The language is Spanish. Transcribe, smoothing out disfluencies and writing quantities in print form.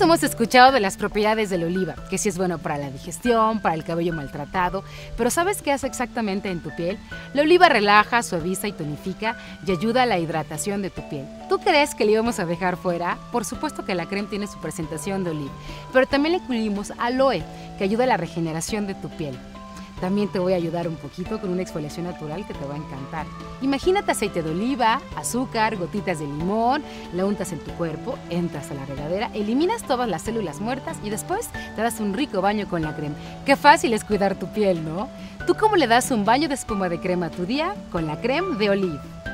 Todos hemos escuchado de las propiedades del oliva, que sí es bueno para la digestión, para el cabello maltratado, pero ¿sabes qué hace exactamente en tu piel? La oliva relaja, suaviza y tonifica y ayuda a la hidratación de tu piel. ¿Tú crees que le íbamos a dejar fuera? Por supuesto que la crema tiene su presentación de oliva, pero también le incluimos aloe, que ayuda a la regeneración de tu piel. También te voy a ayudar un poquito con una exfoliación natural que te va a encantar. Imagínate aceite de oliva, azúcar, gotitas de limón, la untas en tu cuerpo, entras a la regadera, eliminas todas las células muertas y después te das un rico baño con la crema. Qué fácil es cuidar tu piel, ¿no? ¿Tú cómo le das un baño de espuma de crema a tu día? Con la crema de oliva.